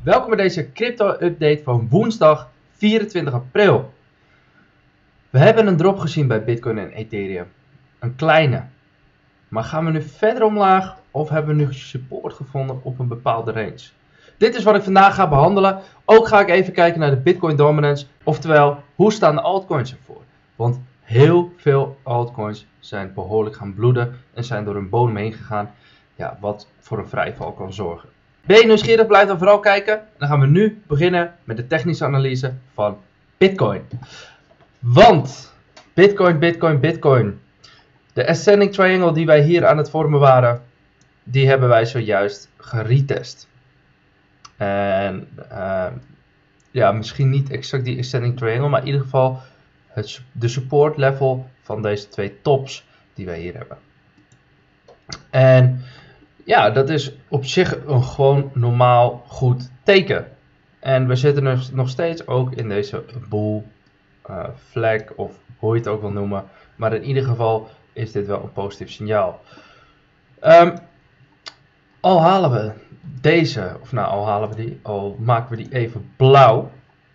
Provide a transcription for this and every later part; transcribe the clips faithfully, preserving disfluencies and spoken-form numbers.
Welkom bij deze crypto-update van woensdag vierentwintig april. We hebben een drop gezien bij Bitcoin en Ethereum. Een kleine. Maar gaan we nu verder omlaag of hebben we nu support gevonden op een bepaalde range? Dit is wat ik vandaag ga behandelen. Ook ga ik even kijken naar de Bitcoin dominance. Oftewel, hoe staan de altcoins ervoor? Want heel veel altcoins zijn behoorlijk gaan bloeden en zijn door hun bodem heen gegaan. Ja, wat voor een vrijval kan zorgen. Ben je nieuwsgierig? Blijf dan vooral kijken. Dan gaan we nu beginnen met de technische analyse van Bitcoin. Want Bitcoin, Bitcoin, Bitcoin. De ascending triangle die wij hier aan het vormen waren, die hebben wij zojuist geretest. En uh, ja, misschien niet exact die ascending triangle, maar in ieder geval het, de support level van deze twee tops die wij hier hebben. En ja, dat is op zich een gewoon normaal goed teken. En we zitten dus nog steeds ook in deze bull uh, flag, of hoe je het ook wil noemen. Maar in ieder geval is dit wel een positief signaal. Um, al halen we deze, of nou al halen we die, al maken we die even blauw.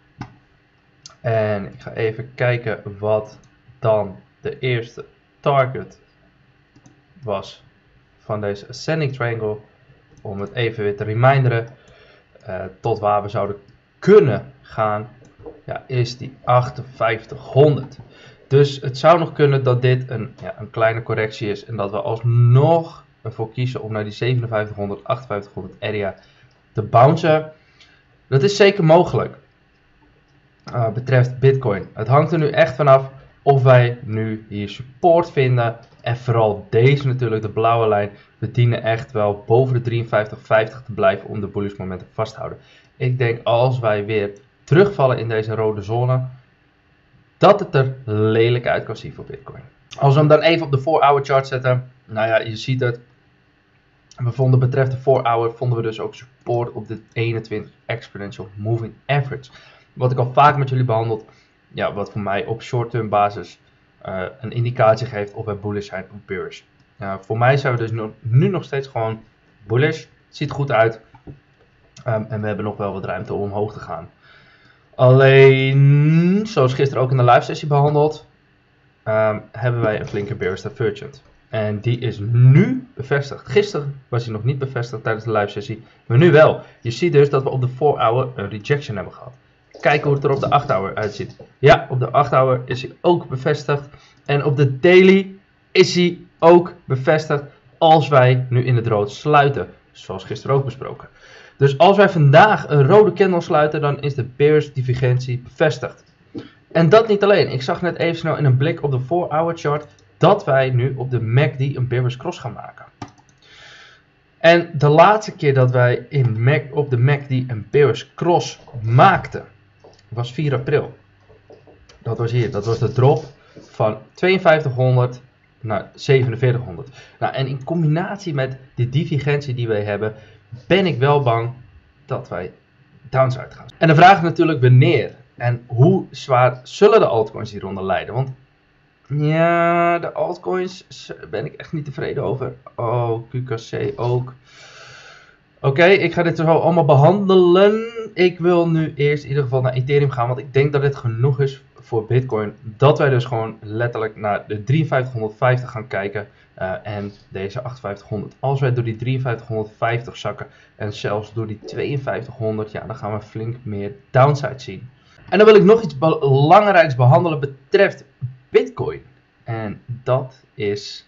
En ik ga even kijken wat dan de eerste target was van deze ascending triangle, om het even weer te reminderen, uh, tot waar we zouden kunnen gaan, ja, is die achtenvijftighonderd. Dus het zou nog kunnen dat dit een, ja, een kleine correctie is en dat we alsnog ervoor kiezen om naar die zevenenvijftighonderd, achtenvijftighonderd area te bouncen. Dat is zeker mogelijk, uh, betreft Bitcoin. Het hangt er nu echt vanaf of wij nu hier support vinden. En vooral deze natuurlijk, de blauwe lijn, we dienen echt wel boven de drieënvijftig vijftig te blijven om de bullish momentum vast te houden. Ik denk als wij weer terugvallen in deze rode zone, dat het er lelijk uit kan zien voor Bitcoin. Als we hem dan even op de four hour chart zetten, nou ja, je ziet het. We vonden betreft de four hour, vonden we dus ook support op de eenentwintig exponential moving average. Wat ik al vaak met jullie behandeld, ja, wat voor mij op short term basis Uh, een indicatie geeft of we bullish zijn of bearish. Uh, voor mij zijn we dus nu, nu nog steeds gewoon bullish. Ziet goed uit. Um, en we hebben nog wel wat ruimte om omhoog te gaan. Alleen, zoals gisteren ook in de live sessie behandeld, um, hebben wij een flinke bearish divergent. En die is nu bevestigd. Gisteren was hij nog niet bevestigd tijdens de live sessie, maar nu wel. Je ziet dus dat we op de four hour een rejection hebben gehad. Kijken hoe het er op de acht hour uitziet. Ja, op de acht hour is hij ook bevestigd. En op de daily is hij ook bevestigd als wij nu in het rood sluiten. Zoals gisteren ook besproken. Dus als wij vandaag een rode candle sluiten, dan is de bearish divergentie bevestigd. En dat niet alleen. Ik zag net even snel in een blik op de four hour chart dat wij nu op de M A C D een bearish cross gaan maken. En de laatste keer dat wij in Mac, op de M A C D een bearish cross maakten, was vier april. Dat was hier. Dat was de drop van tweeënvijftighonderd naar zevenenveertighonderd. Nou, en in combinatie met de divergentie die wij hebben, ben ik wel bang dat wij downside gaan. En de vraag is natuurlijk wanneer en hoe zwaar zullen de altcoins hieronder lijden. Want ja, de altcoins ben ik echt niet tevreden over. Oh, Q K C ook. Oké, okay, ik ga dit zo allemaal behandelen. Ik wil nu eerst in ieder geval naar Ethereum gaan, want ik denk dat dit genoeg is voor Bitcoin. Dat wij dus gewoon letterlijk naar de drieënvijftighonderdvijftig gaan kijken uh, en deze achtenvijftighonderd. Als wij door die drieënvijftighonderdvijftig zakken en zelfs door die tweeënvijftighonderd, ja, dan gaan we flink meer downside zien. En dan wil ik nog iets belangrijks behandelen betreft Bitcoin. En dat is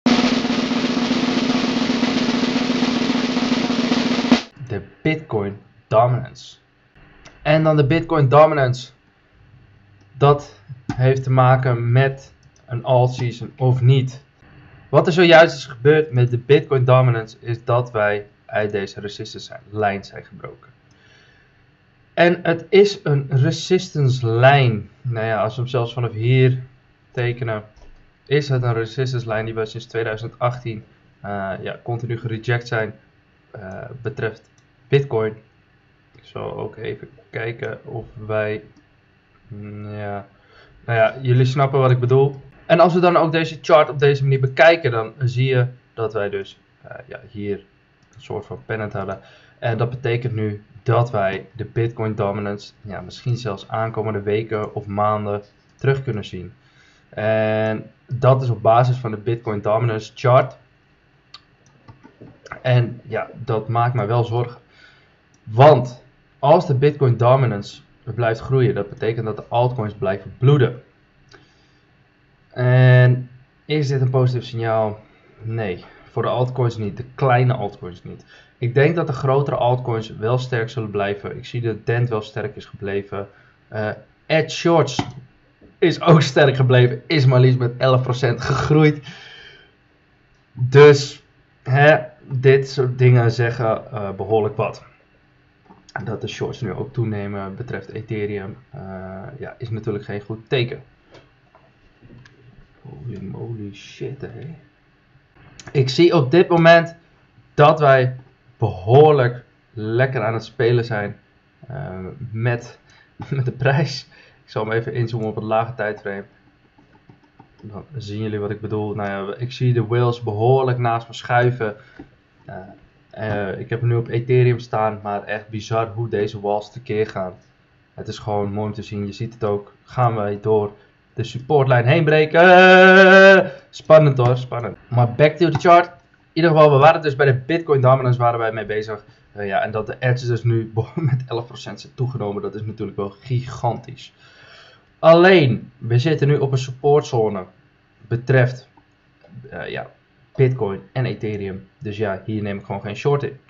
de Bitcoin dominance. En dan de Bitcoin dominance. Dat heeft te maken met een alt season of niet. Wat er zojuist is gebeurd met de Bitcoin dominance is dat wij uit deze resistance lijn zijn gebroken. En het is een resistance lijn. Nou ja, als we hem zelfs vanaf hier tekenen, is het een resistance lijn die we sinds tweeduizend achttien uh, ja, continu gereject zijn uh, betreft Bitcoin. Ik zal ook even kijken of wij, ja, nou ja, jullie snappen wat ik bedoel. En als we dan ook deze chart op deze manier bekijken, dan zie je dat wij dus uh, ja, hier een soort van pennant hadden. En dat betekent nu dat wij de Bitcoin dominance ja, misschien zelfs aankomende weken of maanden terug kunnen zien. En dat is op basis van de Bitcoin dominance chart. En ja, dat maakt mij wel zorgen. Want als de Bitcoin dominance blijft groeien, dat betekent dat de altcoins blijven bloeden. En is dit een positief signaal? Nee, voor de altcoins niet, de kleine altcoins niet. Ik denk dat de grotere altcoins wel sterk zullen blijven. Ik zie dat Dent wel sterk is gebleven. Uh, Edge Shorts is ook sterk gebleven, is maar liefst met elf procent gegroeid. Dus hè, dit soort dingen zeggen uh, behoorlijk wat. Dat de shorts nu ook toenemen betreft Ethereum, uh, ja, is natuurlijk geen goed teken. Holy moly shit, hè. Ik zie op dit moment dat wij behoorlijk lekker aan het spelen zijn uh, met, met de prijs. Ik zal hem even inzoomen op het lage tijdframe. Dan zien jullie wat ik bedoel. Nou ja, ik zie de whales behoorlijk naast me schuiven. Uh, uh, ik heb hem nu op Ethereum staan, maar echt bizar hoe deze walls tekeer gaan. Het is gewoon mooi om te zien. Je ziet het ook. Gaan wij door de supportlijn heen breken. Uh, spannend hoor, spannend. Maar back to the chart. In ieder geval, we waren dus bij de Bitcoin dominance waren wij mee bezig. Uh, ja, en dat de edge dus nu met elf procent zijn toegenomen, dat is natuurlijk wel gigantisch. Alleen, we zitten nu op een supportzone betreft uh, ja, Bitcoin en Ethereum. Dus ja, hier neem ik gewoon geen short in.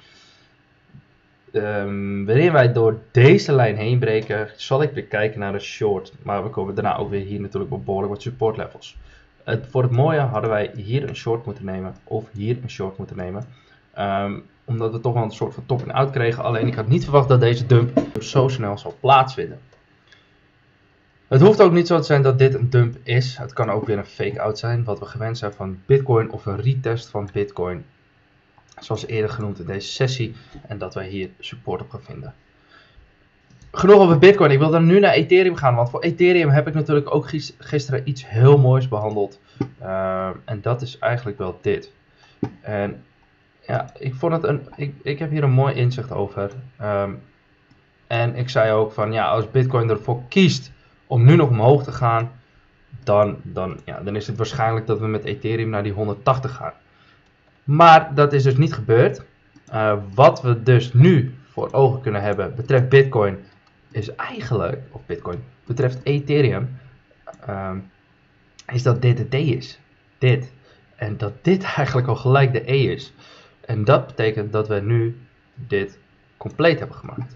Um, wanneer wij door deze lijn heen breken, zal ik weer kijken naar de short. Maar we komen daarna ook weer hier natuurlijk op behoorlijk wat support levels. Het, voor het mooie hadden wij hier een short moeten nemen. Of hier een short moeten nemen. Um, omdat we toch wel een soort van top en out kregen. Alleen ik had niet verwacht dat deze dump zo snel zal plaatsvinden. Het hoeft ook niet zo te zijn dat dit een dump is. Het kan ook weer een fake out zijn. Wat we gewend zijn van Bitcoin of een retest van Bitcoin. Zoals eerder genoemd in deze sessie. En dat wij hier support op gaan vinden. Genoeg over Bitcoin. Ik wil dan nu naar Ethereum gaan. Want voor Ethereum heb ik natuurlijk ook gisteren iets heel moois behandeld. Uh, en dat is eigenlijk wel dit. En ja, ik vond het een. Ik, ik heb hier een mooi inzicht over. Um, en ik zei ook van ja, als Bitcoin ervoor kiest om nu nog omhoog te gaan. Dan, dan, ja, dan is het waarschijnlijk dat we met Ethereum naar die honderdtachtig gaan. Maar dat is dus niet gebeurd. Uh, wat we dus nu voor ogen kunnen hebben betreft Bitcoin is eigenlijk, of Bitcoin betreft Ethereum, um, is dat dit de D is. Dit. En dat dit eigenlijk al gelijk de E is. En dat betekent dat we nu dit compleet hebben gemaakt.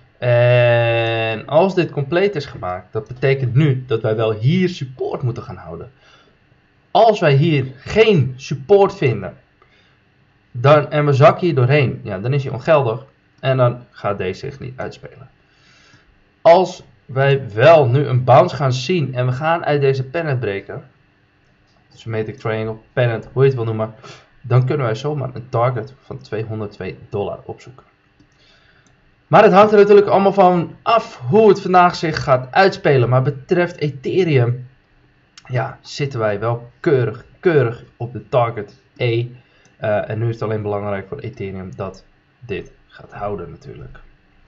En als dit compleet is gemaakt, dat betekent nu dat wij wel hier support moeten gaan houden. Als wij hier geen support vinden, dan, en we zakken hier doorheen, ja, dan is hij ongeldig en dan gaat deze zich niet uitspelen. Als wij wel nu een bounce gaan zien en we gaan uit deze pennant breken, symmetric triangle, pennant, hoe je het wil noemen, dan kunnen wij zomaar een target van tweehonderdtwee dollar opzoeken. Maar het hangt er natuurlijk allemaal van af hoe het vandaag zich gaat uitspelen. Maar betreft Ethereum, ja, zitten wij wel keurig, keurig op de target E. Uh, en nu is het alleen belangrijk voor Ethereum dat dit gaat houden natuurlijk.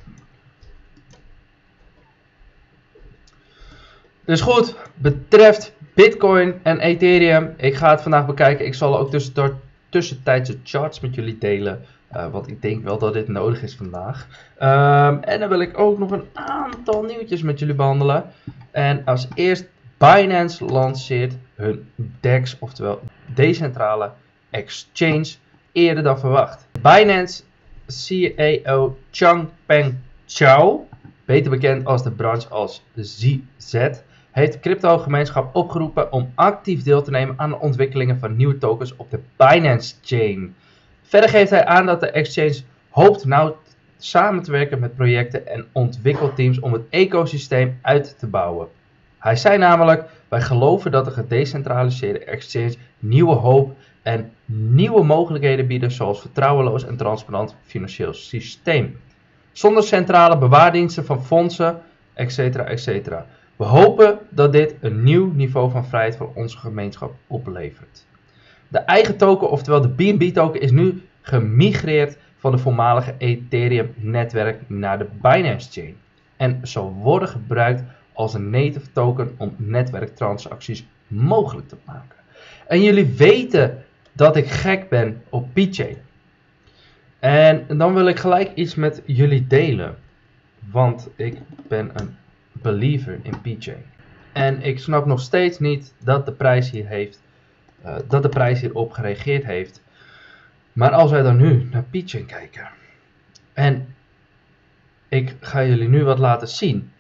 Dus goed, betreft Bitcoin en Ethereum, ik ga het vandaag bekijken. Ik zal ook tussen, tussentijdse charts met jullie delen. Uh, want ik denk wel dat dit nodig is vandaag. Um, en dan wil ik ook nog een aantal nieuwtjes met jullie behandelen. En als eerst, Binance lanceert hun D E X, oftewel decentrale exchange, eerder dan verwacht. Binance C E O Changpeng Zhao, beter bekend als de branche als Z Z, heeft de crypto-gemeenschap opgeroepen om actief deel te nemen aan de ontwikkelingen van nieuwe tokens op de Binance Chain. Verder geeft hij aan dat de exchange hoopt nauw samen te werken met projecten en ontwikkelteams om het ecosysteem uit te bouwen. Hij zei namelijk, wij geloven dat de gedecentraliseerde exchange nieuwe hoop en nieuwe mogelijkheden bieden zoals vertrouweloos en transparant financieel systeem. Zonder centrale bewaardiensten van fondsen, et cetera et cetera. We hopen dat dit een nieuw niveau van vrijheid voor onze gemeenschap oplevert. De eigen token, oftewel de B N B token, is nu gemigreerd van de voormalige Ethereum netwerk naar de Binance Chain. En zal worden gebruikt als een native token om netwerktransacties mogelijk te maken. En jullie weten dat ik gek ben op P-Chain. En dan wil ik gelijk iets met jullie delen. Want ik ben een believer in P-Chain. En ik snap nog steeds niet dat de prijs hier heeft, uh, dat de prijs hierop gereageerd heeft. Maar als wij dan nu naar P-Chain kijken. En ik ga jullie nu wat laten zien.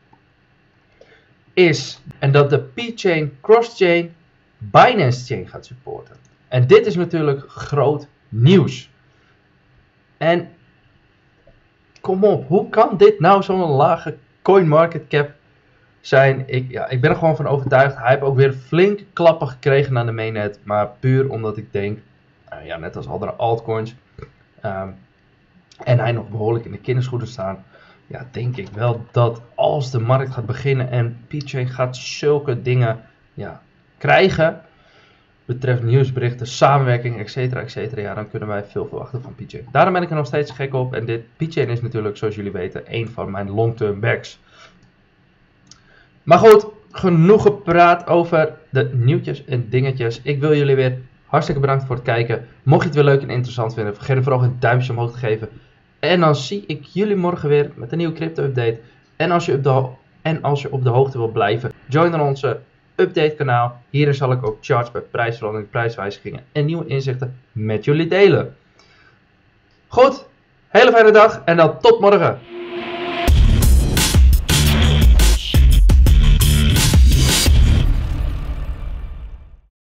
Is en dat de P-Chain cross-chain Binance Chain gaat supporten. En dit is natuurlijk groot nieuws. En kom op, hoe kan dit nou zo'n lage coin market cap zijn? Ik, ja, ik ben er gewoon van overtuigd. Hij heeft ook weer flinke klappen gekregen aan de mainnet. Maar puur omdat ik denk, uh, ja, net als andere altcoins. Um, en hij nog behoorlijk in de kinderschoenen staan. Ja, denk ik wel dat als de markt gaat beginnen en P-Chain gaat zulke dingen ja, krijgen. Betreft nieuwsberichten, samenwerking, et cetera, et cetera. Ja, dan kunnen wij veel verwachten van P-Chain. Daarom ben ik er nog steeds gek op. En dit P-Chain is natuurlijk, zoals jullie weten, een van mijn long-term backs. Maar goed, genoeg gepraat over de nieuwtjes en dingetjes. Ik wil jullie weer hartstikke bedankt voor het kijken. Mocht je het weer leuk en interessant vinden, vergeet er vooral een duimpje omhoog te geven. En dan zie ik jullie morgen weer met een nieuwe crypto update. En als je op de, en als je op de hoogte wil blijven, join dan onze update kanaal. Hierin zal ik ook charts bij prijsverandering, prijswijzigingen en nieuwe inzichten met jullie delen. Goed, hele fijne dag en dan tot morgen.